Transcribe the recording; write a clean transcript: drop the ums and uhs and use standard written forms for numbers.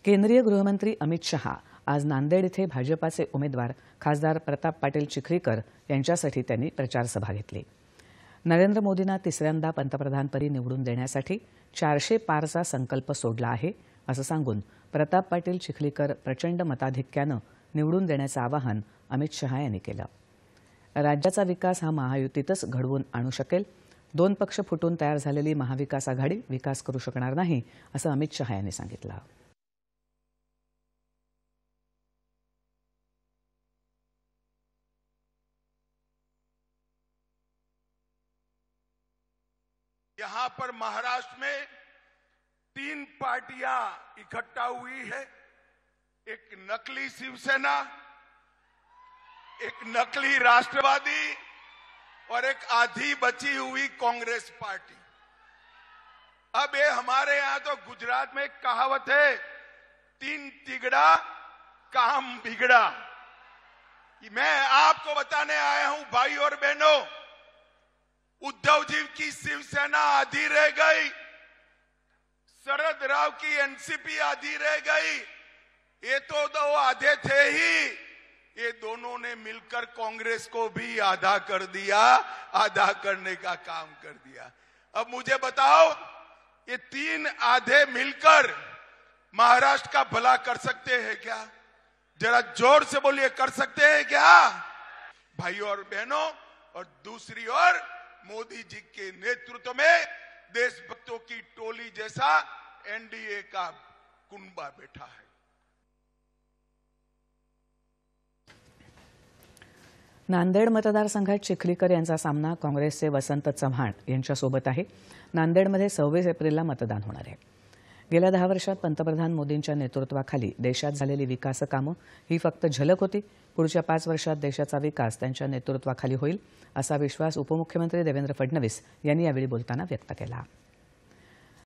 केंद्रीय गृहमंत्री अमित शहा आज नांदेड इथे भाजपाचे उमेदवार खासदार प्रताप पाटील चिखलीकर यांच्यासाठी त्यांनी प्रचार सभा घेतली। नरेंद्र मोदींना तिसऱ्यांदा पंतप्रधानपदी निवडून देण्यासाठी 400 पारचा संकल्प सोडला आहे असं सांगून प्रताप पाटील चिखलीकर प्रचंड मताधिक्यानं निवडून देण्याचं आवाहन अमित शहा यांनी केलं। राज्याचा विकास हा महायुतीतच घडवून आणू शकेल। 2 पक्ष फुटून तयार झालेली महाविकास आघाडी विकास करू शकणार नाही असं अमित शहा यांनी सांगितलं। यहाँ पर महाराष्ट्र में 3 पार्टियां इकट्ठा हुई है। एक नकली शिवसेना, एक नकली राष्ट्रवादी और एक आधी बची हुई कांग्रेस पार्टी। अब ये हमारे यहां तो गुजरात में एक कहावत है, 3 तिगड़ा काम बिगड़ा। मैं आपको बताने आया हूं भाई और बहनों, उद्धव जी की शिवसेना आधी रह गई, शरद राव की एनसीपी आधी रह गई। ये तो 2 आधे थे ही, ये दोनों ने मिलकर कांग्रेस को भी आधा कर दिया, आधा करने का काम कर दिया। अब मुझे बताओ, ये 3 आधे मिलकर महाराष्ट्र का भला कर सकते हैं क्या? जरा जोर से बोलिए, कर सकते हैं क्या भाइयों और बहनों? और दूसरी ओर मोदी जी के नेतृत्व में देशभक्तों की टोली जैसा एनडीए का कुनबा बैठा है। नांदेड मतदारसंघात चिखलीकर यांचा सामना काँग्रेसचे वसंत चव्हाण यांच्यासोबत आहे। नांदेडमध्ये 26 एप्रिलला मतदान होणार आहे। गेल्या 10 वर्षात पंतप्रधान मोदींच्या नेतृत्वाखाली देशात झालेली विकास कामं ही फक्त झलक होती। पुढच्या 5 वर्षात देशाचा विकास त्यांच्या नेतृत्वाखाली होईल असा विश्वास उपमुख्यमंत्री देवेंद्र फडणवीस यांनी यावेळी बोलताना व्यक्त केला।